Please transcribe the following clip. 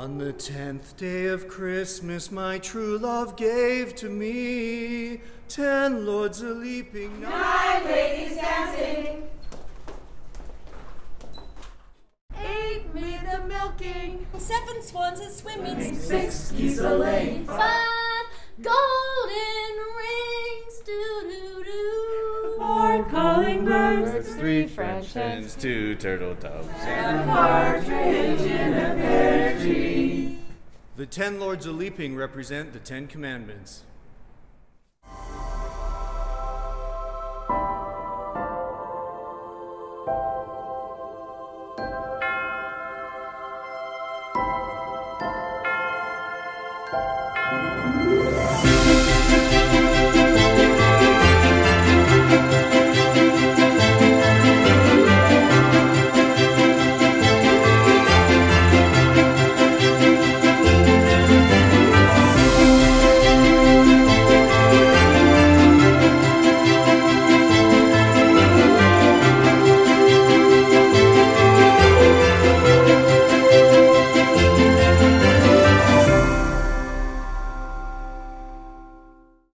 On the 10th day of Christmas, my true love gave to me 10 lords a-leaping, 9 ladies dancing, 8 maids a-milking, 7 swans a-swimming, 6 geese a-laying, 5 golden rings, doo-doo-doo, 4 calling birds, 3 French hens, 2 turtle doves, and a partridge in a pear tree. The 10 lords a-leaping represent the 10 commandments.